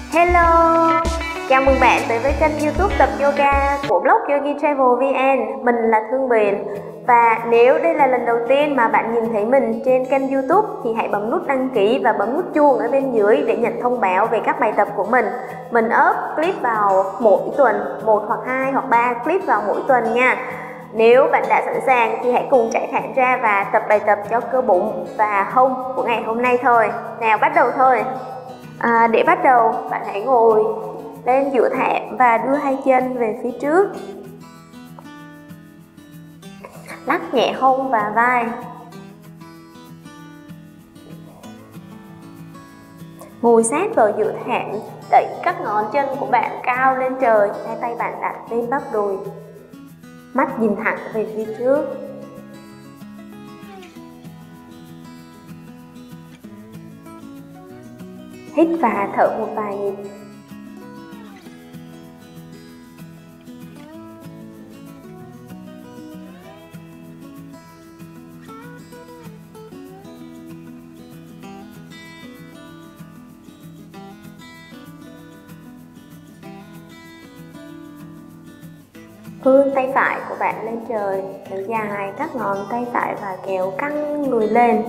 Hello, chào mừng bạn tới với kênh YouTube tập yoga của blog Yogi Travel VN. Mình là Thương Bền. Và nếu đây là lần đầu tiên mà bạn nhìn thấy mình trên kênh YouTube thì hãy bấm nút đăng ký và bấm nút chuông ở bên dưới để nhận thông báo về các bài tập của mình. Mình up clip vào mỗi tuần, 1 hoặc 2 hoặc 3 clip vào mỗi tuần nha. Nếu bạn đã sẵn sàng thì hãy cùng chạy thẳng ra và tập bài tập cho cơ bụng và hông của ngày hôm nay thôi. Nào bắt đầu thôi. Để bắt đầu, bạn hãy ngồi lên giữa thảm và đưa hai chân về phía trước. Lắc nhẹ hông và vai. Ngồi sát vào giữa thảm, đẩy các ngón chân của bạn cao lên trời, hai tay bạn đặt lên bắp đùi. Mắt nhìn thẳng về phía trước. Hít và thở một vài nhịp. Vươn tay phải của bạn lên trời, nới dài các ngón tay phải và kéo căng người lên.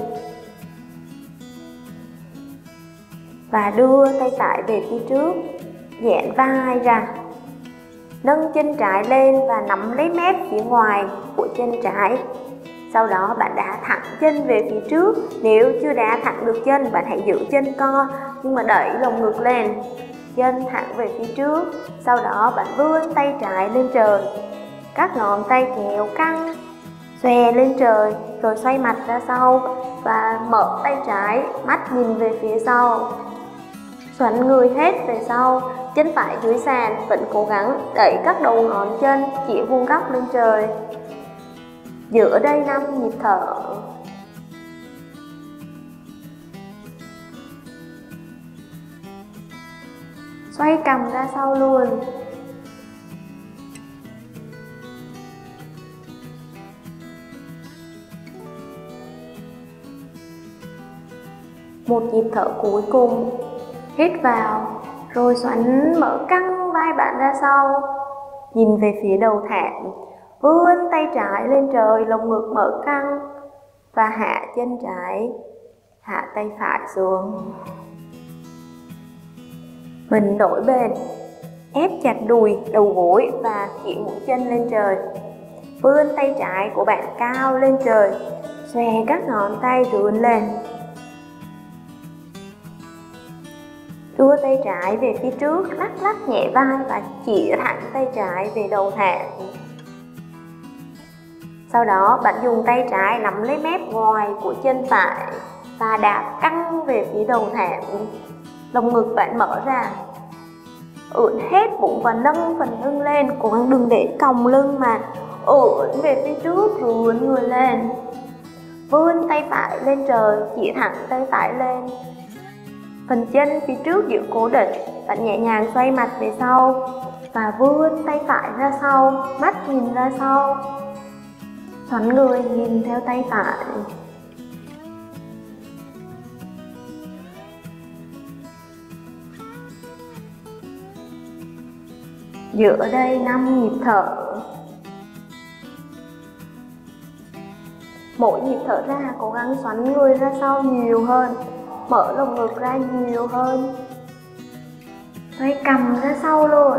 Và đưa tay phải về phía trước, giãn vai ra. Nâng chân trái lên và nắm lấy mép phía ngoài của chân trái. Sau đó bạn đá thẳng chân về phía trước. Nếu chưa đá thẳng được chân, bạn hãy giữ chân co nhưng mà đẩy lồng ngực lên. Chân thẳng về phía trước. Sau đó bạn vươn tay trái lên trời. Các ngón tay kéo căng, xòe lên trời, rồi xoay mặt ra sau và mở tay trái, mắt nhìn về phía sau. Xoắn người hết về sau, chân phải dưới sàn, vẫn cố gắng đẩy các đầu ngón chân chỉ vuông góc lên trời. Giữ ở đây 5 nhịp thở. Xoay cằm ra sau luôn. Một nhịp thở cuối cùng. Hít vào, rồi xoắn mở căng vai bạn ra sau. Nhìn về phía đầu thảm, vươn tay trái lên trời, lồng ngực mở căng. Và hạ chân trái, hạ tay phải xuống. Mình đổi bên, ép chặt đùi, đầu gối và chỉ mũi chân lên trời. Vươn tay trái của bạn cao lên trời, xòe các ngón tay rướn lên. Đưa tay trái về phía trước, lắc nhẹ vai và chỉ thẳng tay trái về đầu thảm. Sau đó bạn dùng tay trái nắm lấy mép ngoài của chân phải và đạp căng về phía đầu thảm. Lồng ngực bạn mở ra. Ưỡn hết bụng và nâng phần lưng lên, cố gắng đừng để còng lưng mà ưỡn về phía trước, rướn người lên. Vươn tay phải lên trời, chỉ thẳng tay phải lên. Phần chân phía trước giữ cố định, bạn nhẹ nhàng xoay mặt về sau và vươn tay phải ra sau, mắt nhìn ra sau. Xoắn người nhìn theo tay phải. Giữ ở đây 5 nhịp thở. Mỗi nhịp thở ra cố gắng xoắn người ra sau nhiều hơn, mở lồng ngực ra nhiều hơn. Xoay cằm ra sau luôn.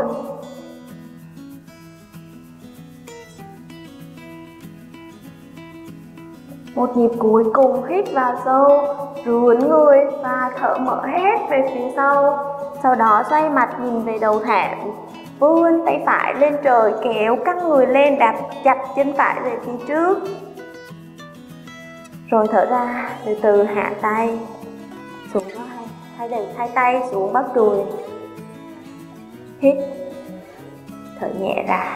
Một nhịp cuối cùng, hít vào sâu, rướn người và thở mở hết về phía sau. Sau đó xoay mặt nhìn về đầu thảm, vươn tay phải lên trời, kéo căng người lên, đạp chặt chân phải về phía trước. Rồi thở ra, từ từ hạ tay xuống vai, hai tay xuống bắp đùi. Hít, thở nhẹ ra.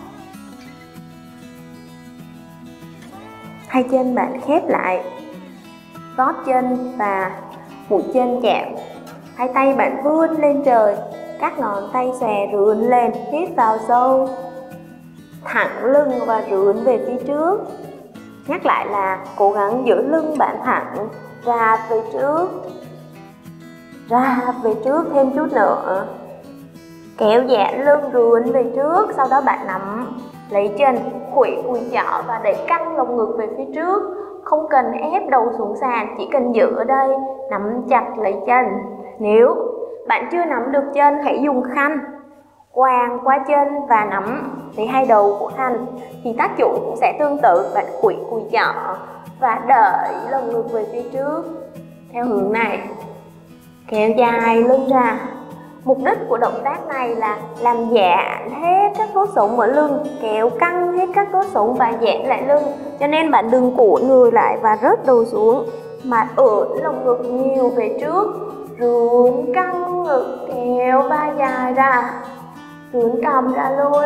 Hai chân bạn khép lại, gót chân và mũi chân chạm. Hai tay bạn vươn lên trời, các ngón tay xòe rướn lên. Hít vào sâu, thẳng lưng và rướn về phía trước. Nhắc lại là cố gắng giữ lưng bạn thẳng và về trước. Ra về trước thêm chút nữa. Kéo giãn lưng rướn về trước, sau đó bạn nắm lấy chân, khuỷu cùi chỏ và đẩy căng lồng ngực về phía trước. Không cần ép đầu xuống sàn, chỉ cần giữ ở đây, nắm chặt lấy chân. Nếu bạn chưa nắm được chân, hãy dùng khăn quàng qua chân và nắm lấy hai đầu của khăn. Thì tác dụng cũng sẽ tương tự, bạn khuỷu cùi chỏ và đẩy lồng ngực về phía trước theo hướng này. Kéo dài lưng ra. Mục đích của động tác này là làm giãn hết các đốt sống ở lưng, kéo căng hết các đốt sống và giãn lại lưng. Cho nên bạn đừng cuộn người lại và rớt đầu xuống, mà ưỡn lồng ngực nhiều về trước, rướn căng ngực, kéo vai dài ra, rướn cằm ra luôn.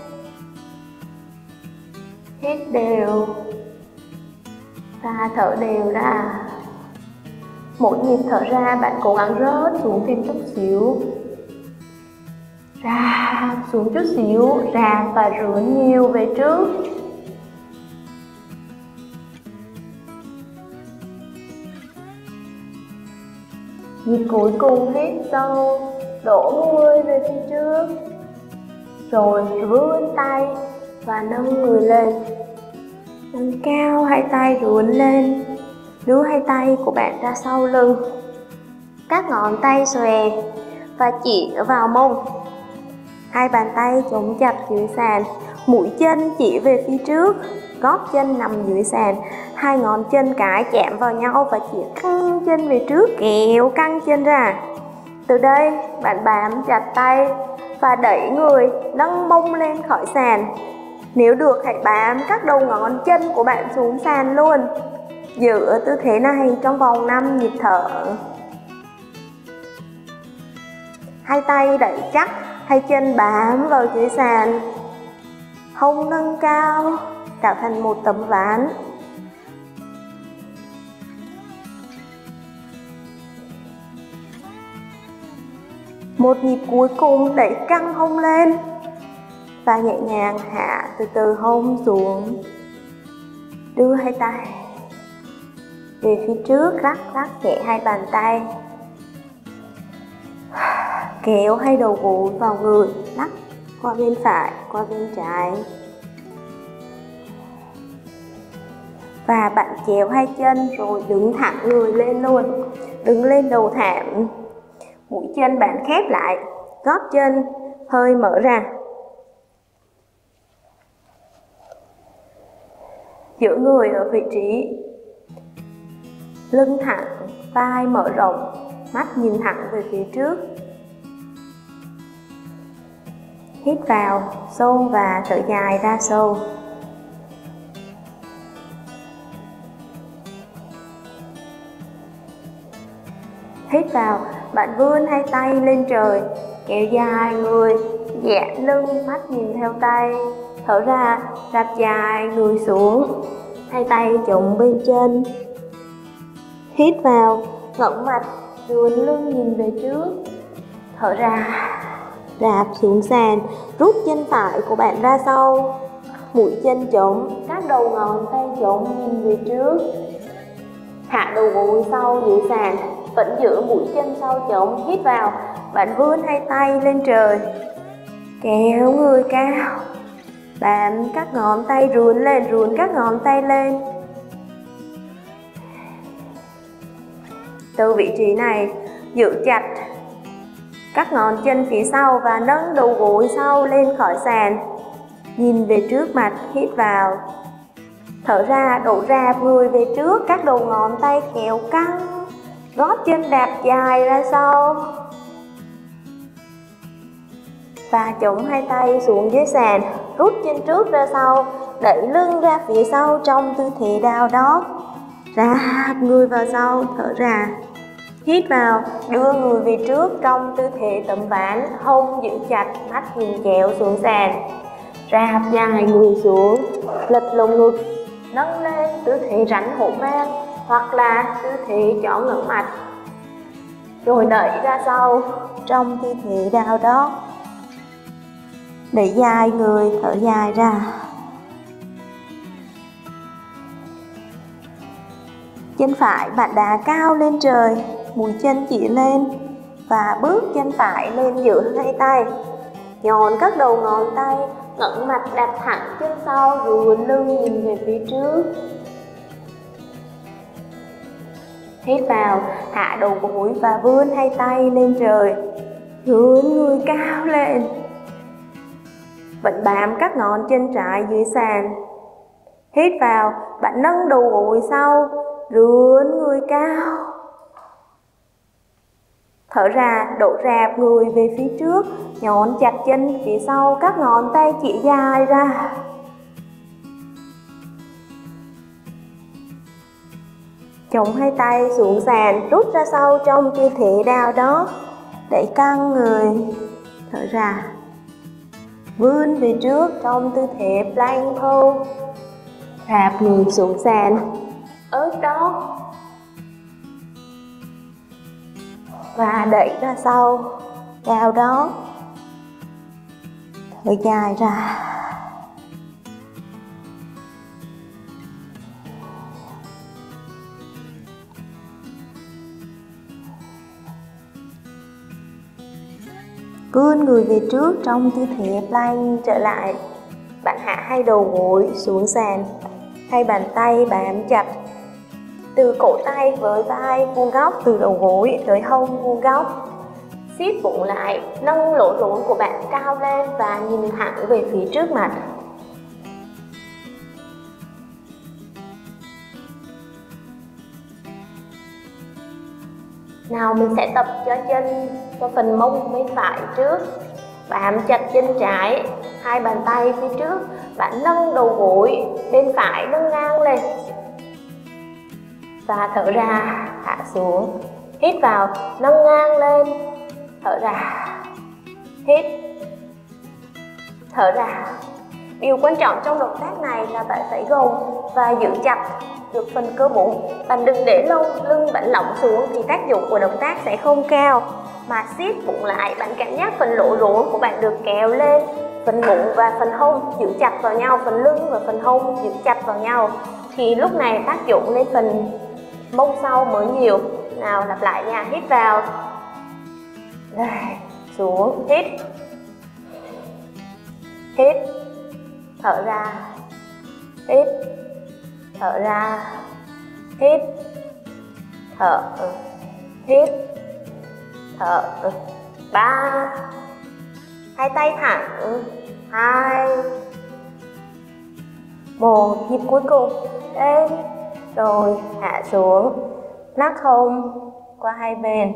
Hít đều và thở đều ra. Mỗi nhịp thở ra bạn cố gắng rớt xuống thêm chút xíu, ra xuống chút xíu, ra và rướn nhiều về trước. Nhịp cuối cùng hít sâu, đổ người về phía trước, rồi vươn tay và nâng người lên. Nâng cao hai tay rướn lên, đưa hai tay của bạn ra sau lưng. Các ngón tay xòe và chỉ vào mông. Hai bàn tay chống chặt dưới sàn, mũi chân chỉ về phía trước, gót chân nằm dưới sàn. Hai ngón chân cái chạm vào nhau và chỉ căng chân về trước, kéo căng chân ra. Từ đây bạn bám chặt tay và đẩy người nâng mông lên khỏi sàn. Nếu được hãy bám các đầu ngón chân của bạn xuống sàn luôn. Giữ ở tư thế này trong vòng 5 nhịp thở. Hai tay đẩy chắc, hai chân bám vào dưới sàn, hông nâng cao, tạo thành một tấm ván. Một nhịp cuối cùng đẩy căng hông lên và nhẹ nhàng hạ từ từ hông xuống. Đưa hai tay về phía trước, lắc nhẹ hai bàn tay. Kéo hai đầu gối vào người, lắc qua bên phải, qua bên trái. Và bạn chéo hai chân rồi đứng thẳng người lên luôn. Đứng lên đầu thảm. Mũi chân bạn khép lại, gót chân hơi mở ra. Giữ người ở vị trí lưng thẳng, vai mở rộng, mắt nhìn thẳng về phía trước. Hít vào sâu và thở dài ra sâu. Hít vào, bạn vươn hai tay lên trời, kéo dài người, giãn lưng, mắt nhìn theo tay. Thở ra, rạp dài người xuống, hai tay chống bên chân. Hít vào, ngẩng mặt, vươn lưng nhìn về trước. Thở ra, rạp xuống sàn, rút chân phải của bạn ra sau. Mũi chân chống, các đầu ngón tay chống nhìn về trước. Hạ đầu gối sau dưới sàn, vẫn giữ mũi chân sau chống. Hít vào, bạn vươn hai tay lên trời, kéo người cao, bám các ngón tay rướn lên, rướn các ngón tay lên. Từ vị trí này, giữ chặt các ngón chân phía sau và nâng đầu gối sau lên khỏi sàn. Nhìn về trước mặt, hít vào. Thở ra, đổ rạp người về trước, các đầu ngón tay kéo căng, gót chân đạp dài ra sau. Và chống hai tay xuống dưới sàn, rút chân trước ra sau, đẩy lưng ra phía sau trong tư thế down dog. Rạp người vào sau, thở ra. Hít vào, đưa người về trước trong tư thế tấm ván, hông giữ chặt, mắt nhìn chéo xuống sàn. Rạp dài người xuống, lật lồng ngực, nâng lên tư thế rắn hổ mang hoặc là tư thế chó ngẩng mặt. Rồi đẩy ra sau trong tư thế down dog. Đẩy dài người, thở dài ra. Chân phải bạn đá cao lên trời, mũi chân chỉ lên, và bước chân phải lên giữa hai tay. Nhón các đầu ngón tay, ngẩng mặt đặt thẳng chân sau, ruồn lưng nhìn về phía trước. Hít vào, hạ đầu gối và vươn hai tay lên trời, hướng người cao lên. Vẫn bám các ngón chân trái dưới sàn. Hít vào, bạn nâng đầu gối sau, rướn người cao. Thở ra, đổ rạp người về phía trước, nhón chặt chân phía sau, các ngón tay chỉ dài ra. Chống hai tay xuống sàn, rút ra sau trong tư thế đào đó, đẩy căng người. Thở ra, vươn về trước trong tư thế plank pose, rạp người xuống sàn, ớt đó và đẩy ra sau, đào đó. Thở dài ra. Vươn người về trước trong tư thế plank trở lại. Bạn hạ hai đầu gối xuống sàn, hai bàn tay bám chặt. Từ cổ tay với vai vuông góc, từ đầu gối tới hông vuông góc. Siết bụng lại, nâng lỗ rốn của bạn cao lên và nhìn thẳng về phía trước mặt. Nào mình sẽ tập cho chân, cho phần mông bên phải trước. Bám chặt chân trái, hai bàn tay phía trước. Bạn nâng đầu gối bên phải nâng ngang lên. Và thở ra, hạ xuống. Hít vào, nâng ngang lên. Thở ra. Hít. Thở ra. Điều quan trọng trong động tác này là bạn phải gồng và giữ chặt được phần cơ bụng. Bạn đừng để lưng bạn lỏng xuống thì tác dụng của động tác sẽ không cao. Mà siết bụng lại, bạn cảm giác phần lỗ rốn của bạn được kéo lên. Phần bụng và phần hông giữ chặt vào nhau, phần lưng và phần hông giữ chặt vào nhau. Thì lúc này tác dụng lên phần mông sau mới nhiều. Nào lặp lại nha, hít vào. Đây, xuống, hít. Hít. Thở ra. Hít. Thở ra. Hít. Thở. Hít. Thở. 3. Hai tay thẳng. 2. 1. Nhịp cuối cùng. Lên. Rồi hạ xuống. Nắc hông qua hai bên.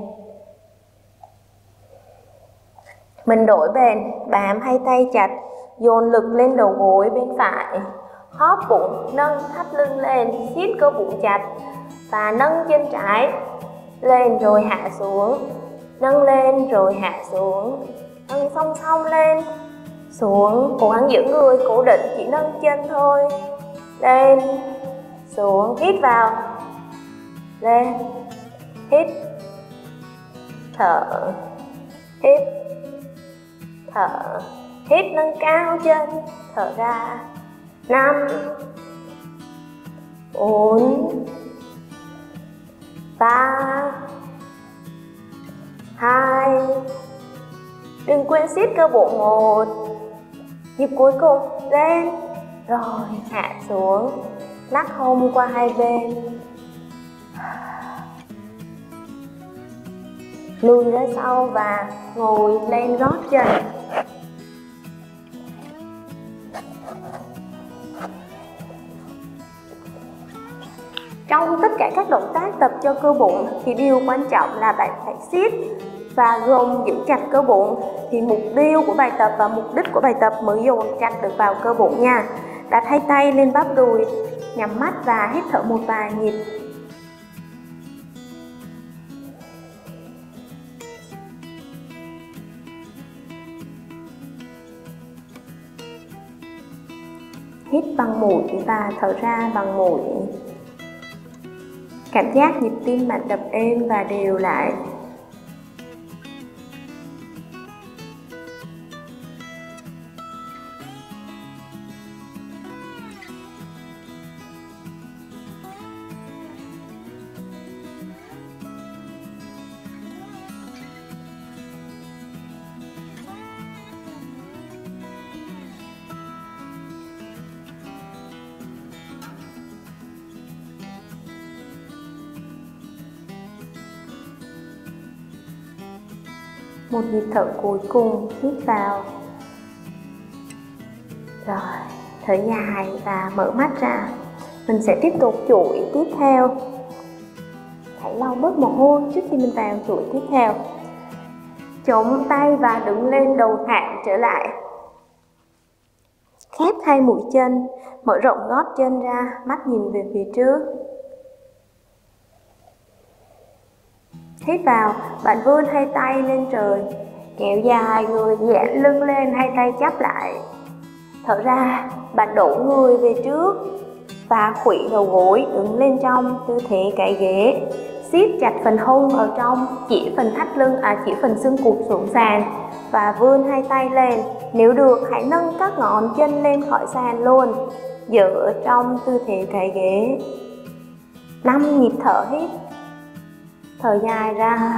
Mình đổi bên, bám hai tay chặt, dồn lực lên đầu gối bên phải. Hóp bụng, nâng thắt lưng lên, siết cơ bụng chặt. Và nâng chân trái lên rồi hạ xuống. Nâng lên rồi hạ xuống. Nâng song song lên. Xuống, cố gắng giữ người, cố định chỉ nâng chân thôi. Lên. Xuống, hít vào. Lên. Hít. Thở. Hít. Thở. Hít nâng cao chân. Thở ra. 5. 4. 3. 2. Đừng quên siết cơ bụng. 1. Nhịp cuối cùng. Lên. Rồi hạ xuống. Nắc hông qua hai bên. Lùi ra sau và ngồi lên gót chân. Trong tất cả các động tác tập cho cơ bụng thì điều quan trọng là bạn phải siết và gồng giữ chặt cơ bụng. Thì mục tiêu của bài tập và mục đích của bài tập mới dồn chặt được vào cơ bụng nha. Đặt hai tay lên bắp đùi, nhắm mắt và hít thở một vài nhịp. Hít bằng mũi và thở ra bằng mũi. Cảm giác nhịp tim bạn đập êm và đều lại. Một nhịp thở cuối cùng, hít vào. Rồi, thở dài và mở mắt ra. Mình sẽ tiếp tục chuỗi tiếp theo. Hãy lau bớt mồ hôi trước khi mình vào chuỗi tiếp theo. Chống tay và đứng lên, đầu thẳng trở lại. Khép hai mũi chân, mở rộng gót chân ra, mắt nhìn về phía trước. Hít vào, bạn vươn hai tay lên trời, kéo dài người, giãn lưng lên, hai tay chắp lại. Thở ra, bạn đổ người về trước và khuỷu đầu gối đứng lên trong tư thế cái ghế. Siết chặt phần hông ở trong, chỉ phần thắt lưng, chỉ phần xương cụt xuống sàn và vươn hai tay lên. Nếu được, hãy nâng các ngón chân lên khỏi sàn luôn, giữ ở trong tư thế cái ghế. 5 nhịp thở hít. Thở dài ra.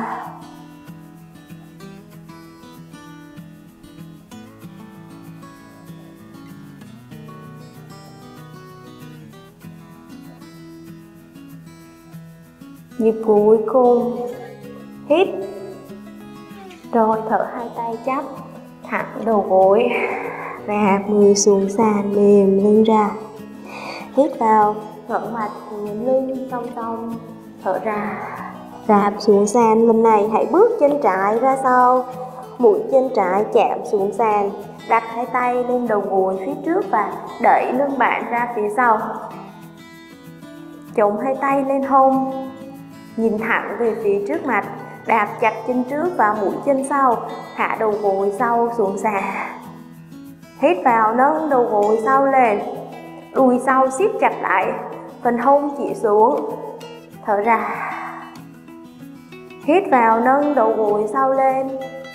Nhịp cuối cùng, hít. Rồi thở hai tay chắp, thẳng đầu gối, và người xuống sàn, mềm lưng ra. Hít vào, ngẩng mặt nhìn lưng cong cong, thở ra, rạp xuống sàn. Lần này hãy bước chân trái ra sau, mũi chân trái chạm xuống sàn, đặt hai tay lên đầu gối phía trước và đẩy lưng bạn ra phía sau. Chống hai tay lên hông, nhìn thẳng về phía trước mặt, đạp chặt chân trước và mũi chân sau, hạ đầu gối sau xuống sàn. Hít vào, nâng đầu gối sau lên, đùi sau siết chặt lại, phần hông chỉ xuống. Thở ra. Hít vào, nâng đầu gối sau lên.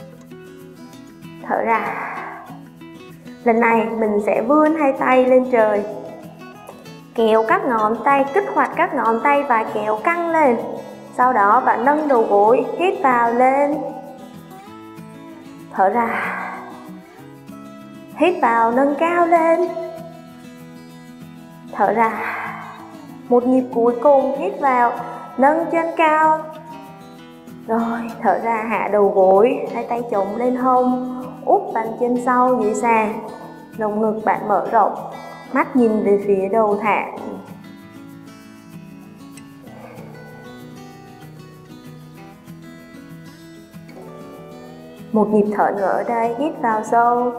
Thở ra. Lần này mình sẽ vươn hai tay lên trời, kéo các ngón tay, kích hoạt các ngón tay và kéo căng lên. Sau đó bạn nâng đầu gối, hít vào lên. Thở ra. Hít vào, nâng cao lên. Thở ra. Một nhịp cuối cùng, hít vào, nâng chân cao. Rồi, thở ra, hạ đầu gối, hai tay chống lên hông, úp bàn chân sau dưới sàn. Lồng ngực bạn mở rộng, mắt nhìn về phía đầu thẳng. Một nhịp thở nữa ở đây, hít vào sâu.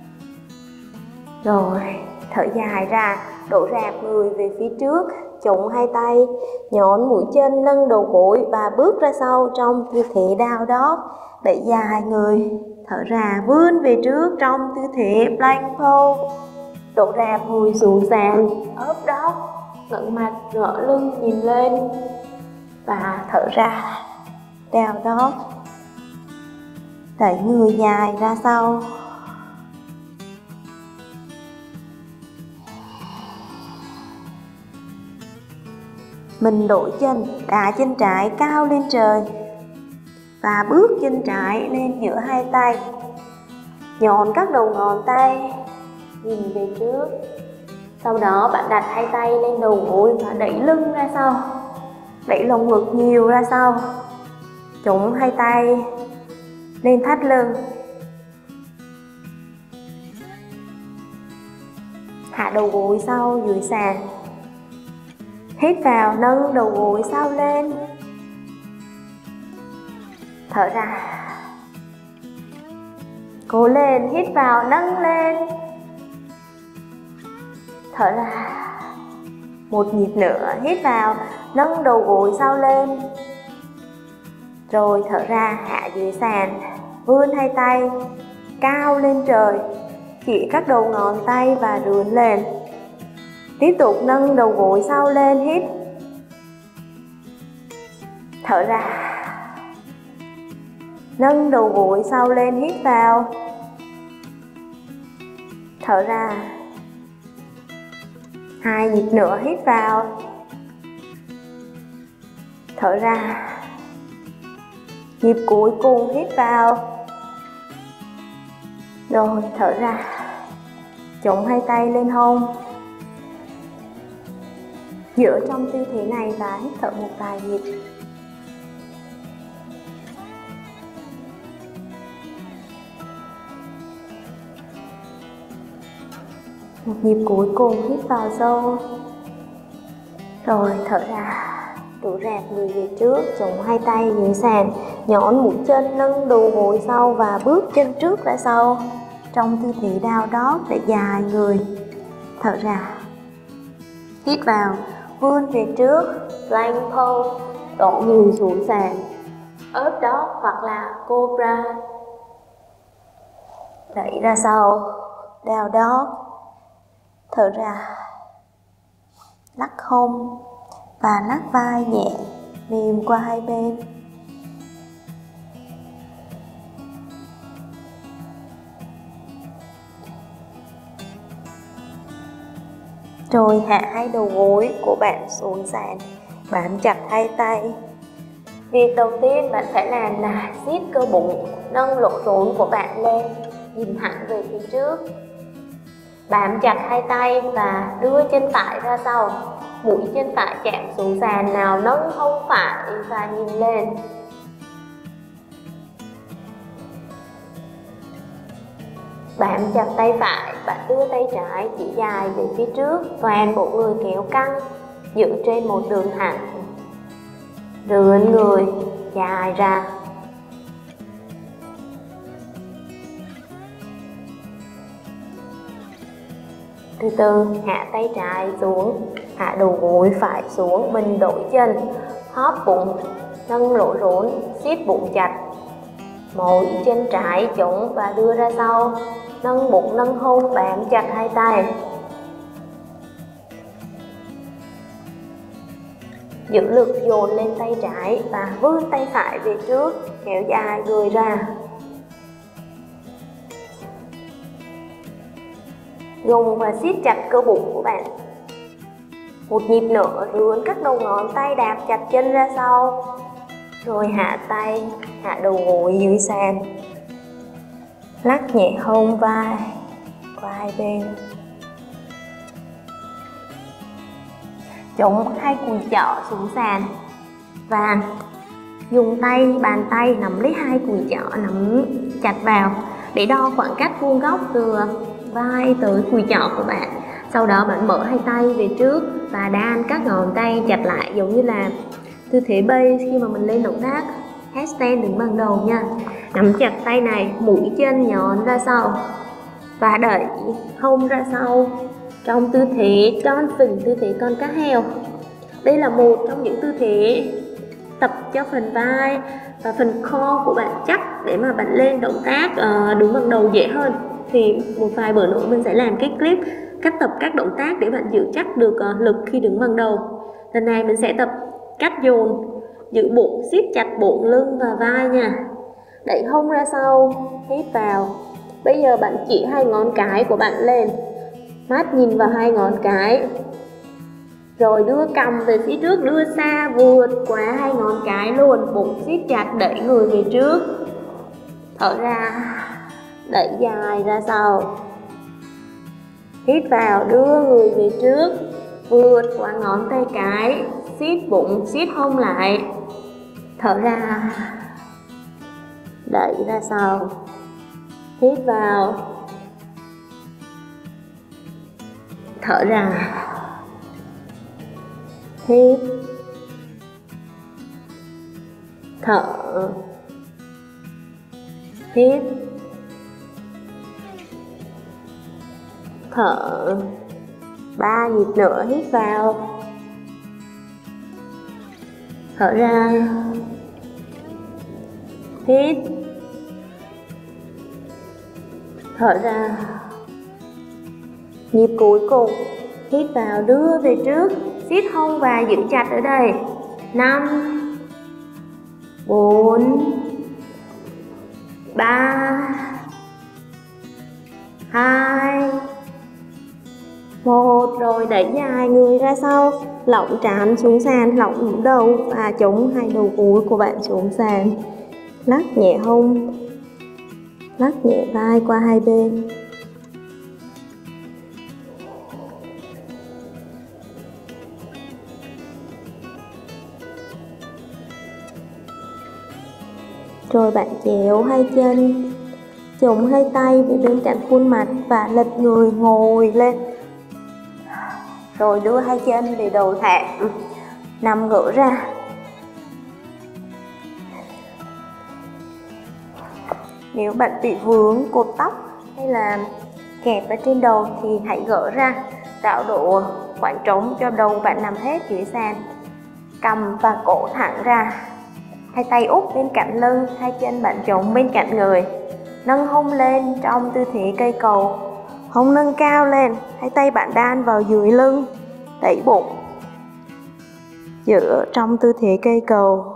Rồi, thở dài ra, đổ rạp người về phía trước, chống hai tay, nhón mũi chân, nâng đầu gối và bước ra sau trong tư thế down dog. Đẩy dài người, thở ra, vươn về trước trong tư thế plank pose. Đổ rạp người xuống sàn, ốp dog, ngẩng mặt, ngửa lưng nhìn lên và thở ra, down dog. Đẩy người dài ra sau. Mình đổi chân, đá chân trái cao lên trời và bước chân trái lên giữa hai tay. Nhón các đầu ngón tay, nhìn về trước. Sau đó bạn đặt hai tay lên đầu gối và đẩy lưng ra sau. Đẩy lồng ngực nhiều ra sau. Chống hai tay lên thắt lưng. Hạ đầu gối sau dưới sàn. Hít vào, nâng đầu gối sau lên. Thở ra. Cố lên, hít vào, nâng lên. Thở ra. Một nhịp nữa, hít vào, nâng đầu gối sau lên. Rồi thở ra, hạ dưới sàn, vươn hai tay cao lên trời, chỉ các đầu ngón tay và rướn lên. Tiếp tục nâng đầu gối sau lên, hít. Thở ra. Nâng đầu gối sau lên, hít vào. Thở ra. 2 nhịp nữa, hít vào. Thở ra. Nhịp cuối cùng, hít vào. Rồi thở ra. Chống hai tay lên hông. Giữ trong tư thế này và hít thở một vài nhịp. Một nhịp cuối cùng, hít vào sâu, rồi thở ra. Trụ rạp người về trước, chống hai tay dưới sàn, nhón mũi chân, nâng đầu gối sau và bước chân trước ra sau trong tư thế down dog để dài người. Thở ra. Hít vào, vươn về trước, plank pose, đổ người xuống sàn, up dog hoặc là cobra. Đẩy ra sau, down dog. Thở ra. Lắc hông và lắc vai nhẹ, mềm qua hai bên. Rồi hạ hai đầu gối của bạn xuống sàn, bám chặt hai tay. Việc đầu tiên bạn phải làm là siết cơ bụng, nâng lỗ rốn của bạn lên, nhìn thẳng về phía trước. Bám chặt hai tay và đưa chân phải ra sau. Mũi chân phải chạm xuống sàn, nào nâng hông phải và nhìn lên. Bám chặt tay phải, bạn đưa tay trái chỉ dài về phía trước, toàn bộ người kéo căng, giữ trên một đường thẳng. Rướn người dài ra. Từ từ hạ tay trái xuống, hạ đầu gối phải xuống, mình đổi chân, hóp bụng, nâng lỗ rốn, siết bụng chặt. Mỗi chân trái chống và đưa ra sau, nâng bụng nâng hông, bám chặt hai tay. Giữ lực dồn lên tay trái và vươn tay phải về trước, kéo dài người ra. Gồng và siết chặt cơ bụng của bạn. Một nhịp nữa, rướn các đầu ngón tay, đạp chặt chân ra sau. Rồi hạ tay, hạ đầu gối dưới sàn. Lắc nhẹ hông vai qua hai bên. Chống hai cùi chỏ xuống sàn và dùng bàn tay nắm lấy hai cùi chỏ, nắm chặt vào để đo khoảng cách vuông góc từ vai tới cùi chỏ của bạn. Sau đó bạn mở hai tay về trước và đan các ngón tay chặt lại, giống như là tư thế base khi mà mình lên động tác headstand đứng bằng đầu nha. Nắm chặt tay này, mũi chân nhón ra sau và đẩy hông ra sau trong tư thế dolphin, tư thế con cá heo. Đây là một trong những tư thế tập cho phần vai và phần core của bạn chắc để mà bạn lên động tác đứng bằng đầu dễ hơn. Thì một vài bữa nữa mình sẽ làm cái clip cách tập các động tác để bạn giữ chắc được lực khi đứng bằng đầu. Lần này mình sẽ tập cách dồn, giữ bụng, siết chặt bụng, lưng và vai nha. Đẩy hông ra sau, hít vào. Bây giờ bạn chỉ hai ngón cái của bạn lên, mắt nhìn vào hai ngón cái, rồi đưa cằm về phía trước, đưa xa vượt qua hai ngón cái luôn. Bụng siết chặt, đẩy người về trước. Thở ra, đẩy dài ra sau. Hít vào, đưa người về trước, vượt qua ngón tay cái, siết bụng, siết hông lại. Thở ra, đẩy ra sau. Hít vào, thở ra. Hít, thở, hít, thở. 3 nhịp nữa, hít vào, thở ra, hít, thở ra. Nhịp cuối cùng, hít vào, đưa về trước, siết hông và giữ chặt ở đây. 5, 4, 3, 2, 1. Rồi đẩy dài người ra sau, lỏng trán xuống sàn, lỏng đầu và chống hai đầu gối của bạn xuống sàn. Lắc nhẹ hông, lắc nhẹ vai qua hai bên. Rồi bạn chéo hai chân, chống hai tay về bên cạnh khuôn mặt và lật người ngồi lên. Rồi đưa hai chân về đầu thảm, nằm ngửa ra. Nếu bạn bị vướng cột tóc hay là kẹp ở trên đầu thì hãy gỡ ra, tạo độ khoảng trống cho đầu bạn nằm hết dưới sàn. Cằm và cổ thẳng ra, hai tay úp bên cạnh lưng, hai chân bạn chống bên cạnh người. Nâng hông lên trong tư thế cây cầu, hông nâng cao lên, hai tay bạn đan vào dưới lưng, đẩy bụng, giữ trong tư thế cây cầu.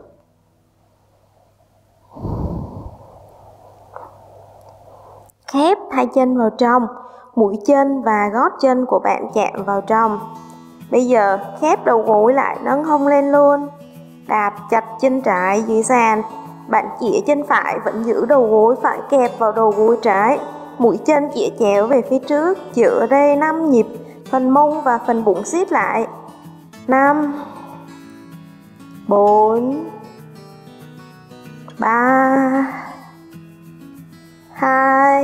Khép hai chân vào trong, mũi chân và gót chân của bạn chạm vào trong. Bây giờ khép đầu gối lại, nâng hông lên luôn. Đạp chặt chân trái dưới sàn. Bạn chĩa chân phải vẫn giữ đầu gối phải kẹp vào đầu gối trái. Mũi chân chĩa chéo về phía trước, giữ ở đây 5 nhịp, phần mông và phần bụng siết lại. 5 4 3 2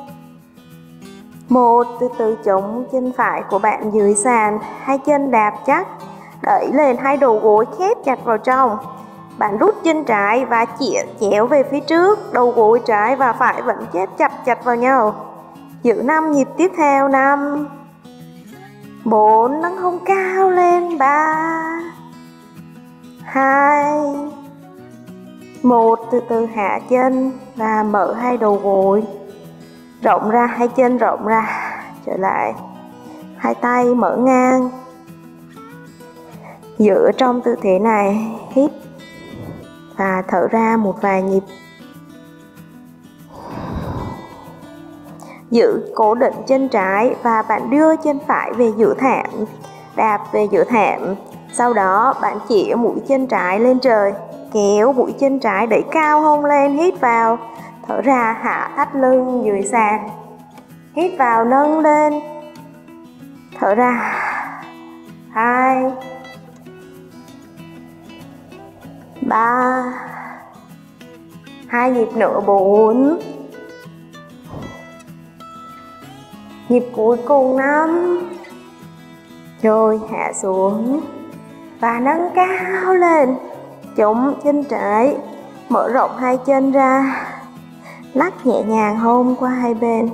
1. Từ từ chống chân phải của bạn dưới sàn, hai chân đạp chắc, đẩy lên, hai đầu gối khép chặt vào trong. Bạn rút chân trái và chĩa chéo về phía trước, đầu gối trái và phải vẫn khép chặt vào nhau. Giữ 5 nhịp tiếp theo. 5 4, nâng hông cao lên. 3 2 1. Từ từ hạ chân và mở hai đầu gối rộng ra, hai chân rộng ra, trở lại. Hai tay mở ngang, giữ trong tư thế này, hít và thở ra một vài nhịp. Giữ cố định chân trái và bạn đưa chân phải về giữa thảm, đạp về giữa thảm. Sau đó bạn chĩa mũi chân trái lên trời, kéo mũi chân trái đẩy cao hông lên, hít vào, thở ra, hạ thắt lưng dưới sàn. Hít vào, nâng lên, thở ra. 2 3 2 nhịp nữa. 4 nhịp cuối cùng. 5 rồi hạ xuống và nâng cao lên, chống chân trái, mở rộng hai chân ra, lắc nhẹ nhàng hông qua hai bên.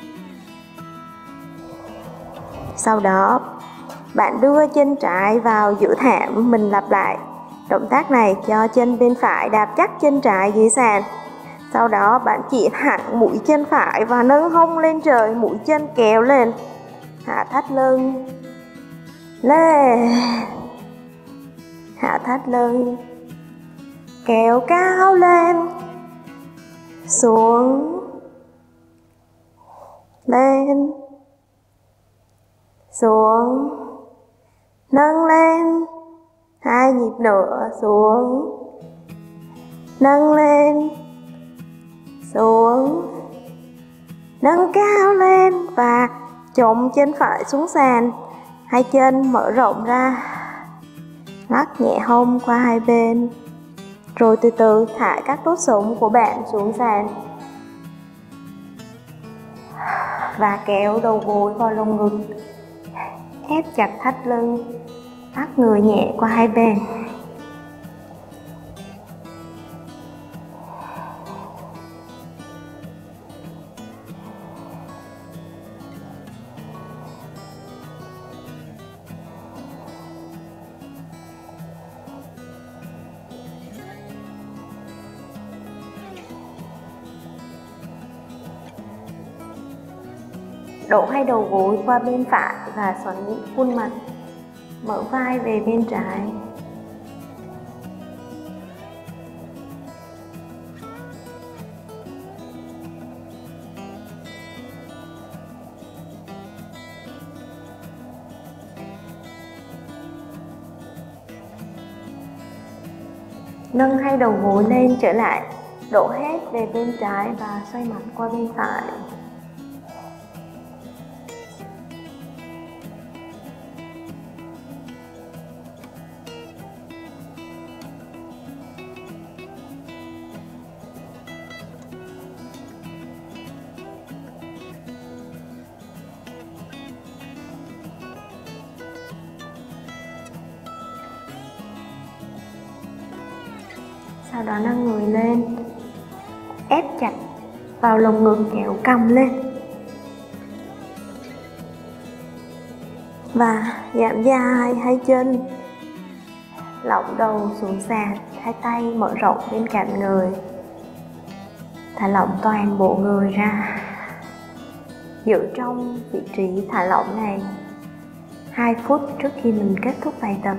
Sau đó bạn đưa chân trái vào giữa thảm, mình lặp lại động tác này cho chân bên phải đạp chắc chân trái dưới sàn. Sau đó bạn chỉ thẳng mũi chân phải và nâng hông lên trời, mũi chân kéo lên, hạ thắt lưng lên, hạ thắt lưng, kéo cao lên, xuống, lên, xuống, nâng lên. 2 nhịp nữa. Xuống, nâng lên, xuống, nâng cao lên và chống chân phải xuống sàn, hai chân mở rộng ra, lắc nhẹ hông qua hai bên. Rồi từ từ thả các đốt sống của bạn xuống sàn và kéo đầu gối vào lồng ngực, ép chặt thắt lưng, lắc người nhẹ qua hai bên. Đổ hai đầu gối qua bên phải và xoắn khuôn mặt, mở vai về bên trái. Nâng hai đầu gối lên trở lại, đổ hết về bên trái và xoay mặt qua bên phải. Sau đó nâng người lên, ép chặt vào lồng ngực, kéo cằm lên và giảm dài hai chân, lỏng đầu xuống sàn, hai tay mở rộng bên cạnh người, thả lỏng toàn bộ người ra. Giữ trong vị trí thả lỏng này 2 phút trước khi mình kết thúc bài tập.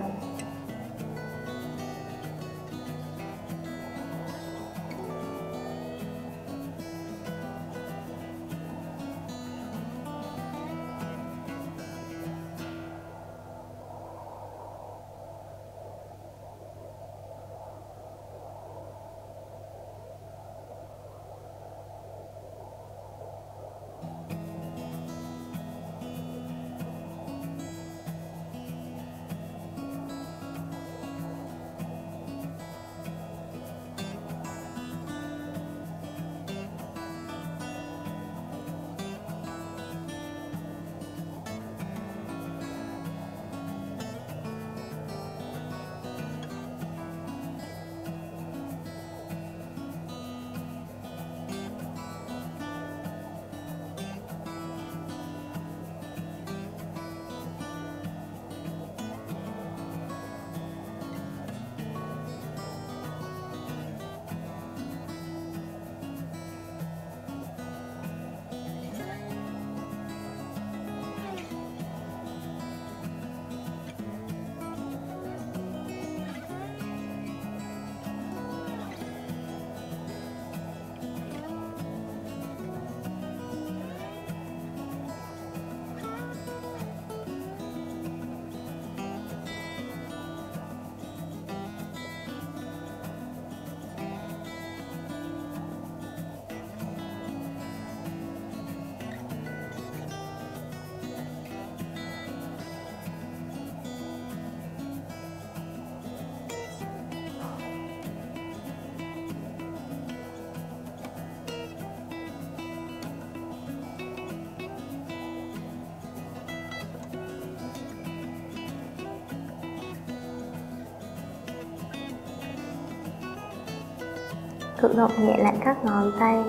Cử động nhẹ lại các ngón tay,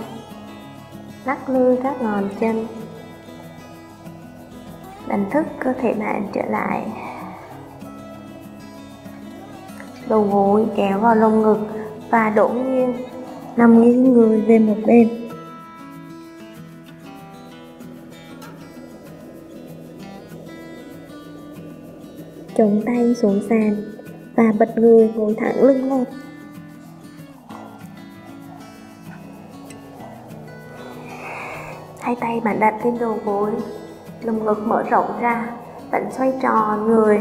lắc lư các ngón chân, đánh thức cơ thể bạn trở lại. Đầu gối kéo vào lồng ngực và đổ nghiêng, nằm nghiêng người về một bên. Chống tay xuống sàn và bật người ngồi thẳng lưng lên. Hai tay bạn đặt lên đầu gối, lồng ngực mở rộng ra, bạn xoay tròn người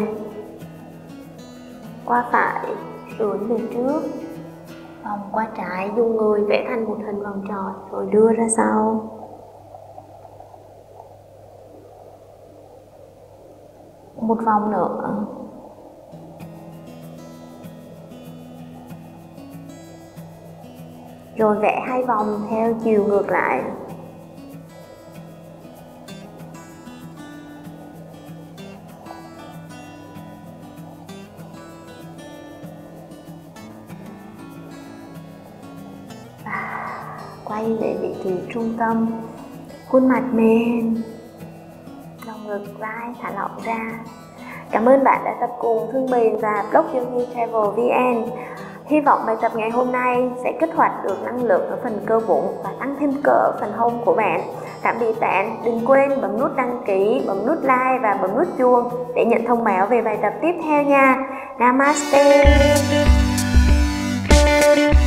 qua phải, hướng về trước, vòng qua trái, dùng người vẽ thành một hình vòng tròn rồi đưa ra sau. Một vòng nữa. Rồi vẽ 2 vòng theo chiều ngược lại. Quay về vị trí trung tâm, khuôn mặt mềm, lồng ngực vai thả lỏng ra. Cảm ơn bạn đã tập cùng Thương Bền và blog Yumi Travel VN. Hy vọng bài tập ngày hôm nay sẽ kích hoạt được năng lượng ở phần cơ bụng và tăng thêm cỡ ở phần hông của bạn. Tạm biệt bạn, đừng quên bấm nút đăng ký, bấm nút like và bấm nút chuông để nhận thông báo về bài tập tiếp theo nha. Namaste.